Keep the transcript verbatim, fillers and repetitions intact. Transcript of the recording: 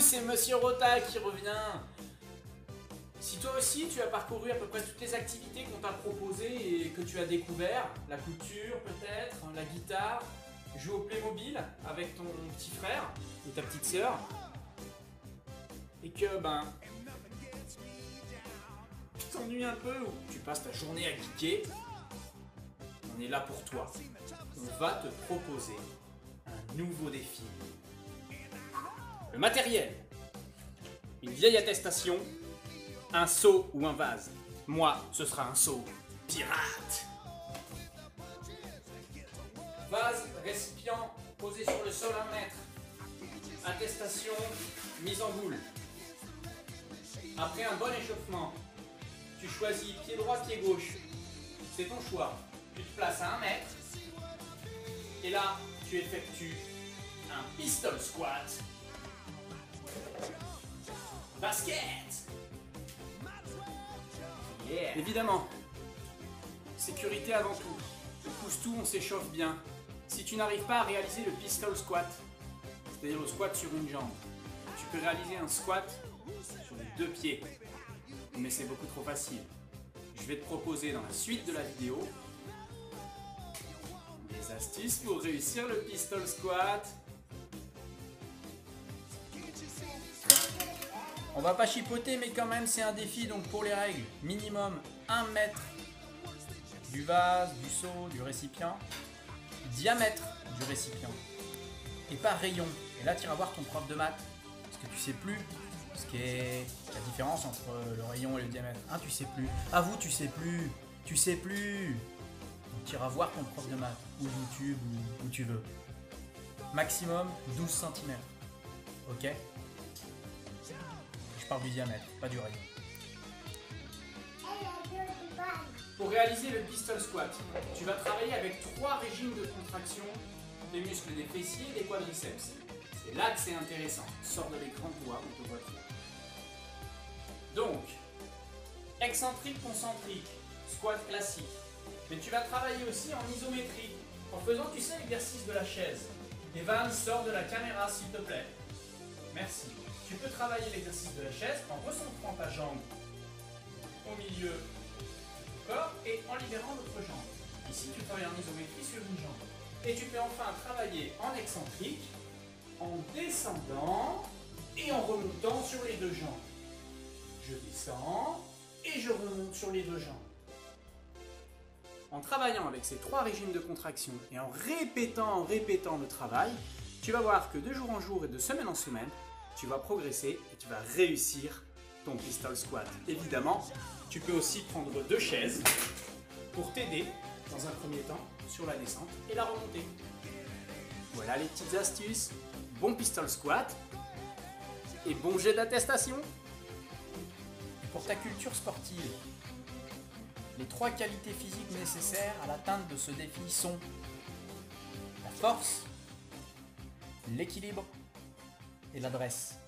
c'est Monsieur Rota qui revient. Si toi aussi tu as parcouru à peu près toutes les activités qu'on t'a proposées et que tu as découvert, la couture peut-être, la guitare, jouer au Playmobil avec ton petit frère ou ta petite sœur, et que ben tu t'ennuies un peu ou tu passes ta journée à geeker, on est là pour toi. On va te proposer un nouveau défi. Le matériel, une vieille attestation, un seau ou un vase. Moi, ce sera un seau pirate. Vase, récipient, posé sur le sol un mètre. Attestation, mise en boule. Après un bon échauffement, tu choisis pied droit, pied gauche. C'est ton choix. Tu te places à un mètre. Et là, tu effectues un pistol squat. Basket. Yeah. Évidemment, sécurité avant tout. On pousse tout, on s'échauffe bien. Si tu n'arrives pas à réaliser le pistol squat, c'est-à-dire le squat sur une jambe, tu peux réaliser un squat sur les deux pieds. Mais c'est beaucoup trop facile. Je vais te proposer dans la suite de la vidéo des astuces pour réussir le pistol squat. On va pas chipoter, mais quand même c'est un défi, donc pour les règles, minimum un mètre du vase, du seau, du récipient, diamètre du récipient, et pas rayon. Et là tu iras voir ton prof de maths, parce que tu sais plus ce qu'est la différence entre le rayon et le diamètre. Hein, tu sais plus. Ah vous, tu sais plus. Tu sais plus. Donc tu iras voir ton prof de maths, ou YouTube, ou où tu veux. Maximum douze centimètres. Ok? Je parle du diamètre, pas du rayon. Pour réaliser le pistol squat, tu vas travailler avec trois régimes de contraction des muscles des fessiers et des quadriceps. C'est là que c'est intéressant. Sors de l'écran pour voir, on te voit tout. Donc, excentrique, concentrique, squat classique. Mais tu vas travailler aussi en isométrique, en faisant, tu sais, l'exercice de la chaise. Evan, sors de la caméra, s'il te plaît. Merci. Tu peux travailler l'exercice de la chaise en recentrant ta jambe au milieu du corps et en libérant l'autre jambe. Ici, tu travailles en isométrie sur une jambe. Et tu peux enfin travailler en excentrique, en descendant et en remontant sur les deux jambes. Je descends et je remonte sur les deux jambes. En travaillant avec ces trois régimes de contraction et en répétant, en répétant le travail, tu vas voir que de jour en jour et de semaine en semaine, tu vas progresser et tu vas réussir ton pistol squat. Évidemment, tu peux aussi prendre deux chaises pour t'aider dans un premier temps sur la descente et la remontée. Voilà les petites astuces. Bon pistol squat et bon jet d'attestation. Et pour ta culture sportive, les trois qualités physiques nécessaires à l'atteinte de ce défi sont la force, l'équilibre et l'adresse.